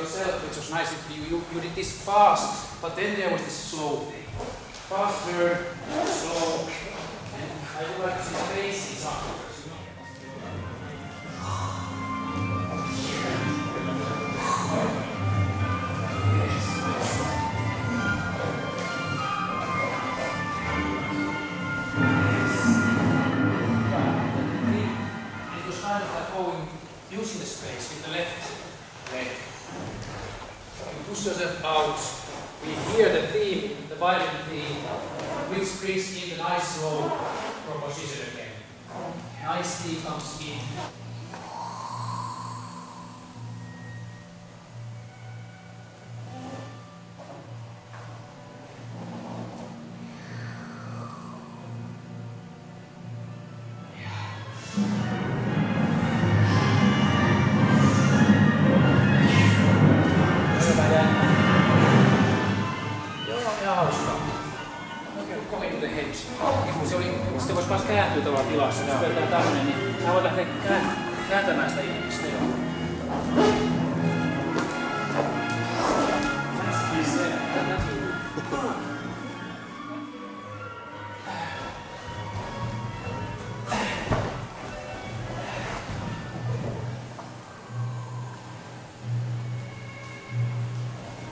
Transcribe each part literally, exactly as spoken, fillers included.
yourself, which was nice. You, you, you did this fast, but then there was this slow. Fast turn, slow, and I would like to see faces afterwards. Using the space with the left leg. You push yourself out. We hear the theme, the violin theme, which brings in the nice slow proposition again. Nice theme comes in. Se voisi taas kääntyä tuolla tilassa, jos pidetään tämmöinen, niin sä voit lähteä kääntämään sitä ihmistä jo.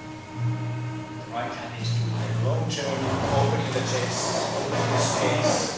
Right hand is to the long journey, opening the chest, opening the space.